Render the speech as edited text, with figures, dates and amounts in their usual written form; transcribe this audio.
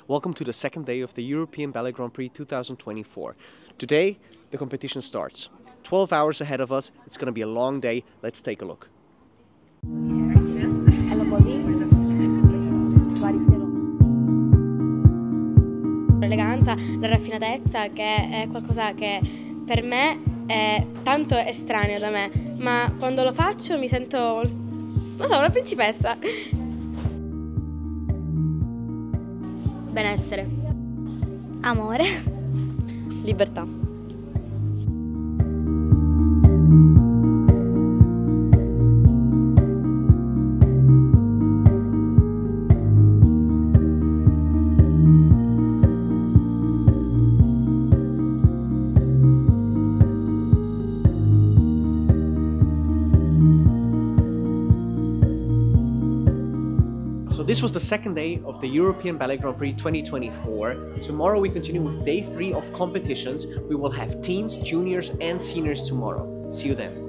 Welcome to the second day of the European Ballet Grand Prix 2024. Today, the competition starts. 12 hours ahead of us, it's going to be a long day. Let's take a look. L'eleganza, la raffinatezza, che è qualcosa che per me è tanto estraneo da me, ma quando lo faccio mi sento, non so, una principessa. Benessere. Amore. Libertà. So this was the second day of the European Ballet Grand Prix 2024. Tomorrow we continue with day 3 of competitions. We will have teens, juniors and seniors tomorrow. See you then.